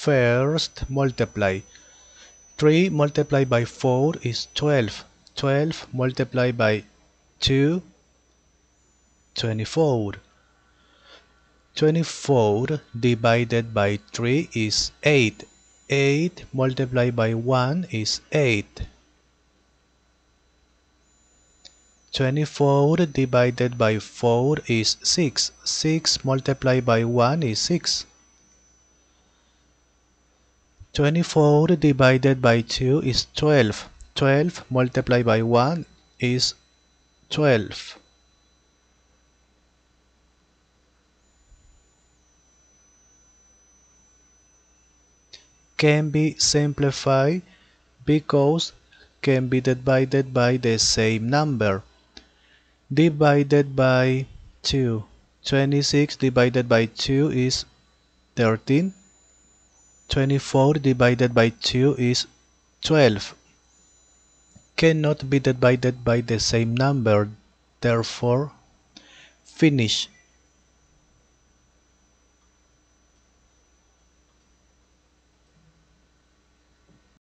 First, multiply. 3 multiplied by 4 is 12. 12 multiplied by 2, 24. 24 divided by 3 is 8. 8 multiplied by 1 is 8. 24 divided by 4 is 6. 6 multiplied by 1 is 6. 24 divided by 2 is 12. 12 multiplied by 1 is 12. Can be simplified because can be divided by the same number. Divided by 2. 26 divided by 2 is 13. 24 divided by 2 is 12. Cannot be divided by the same number, therefore, finish.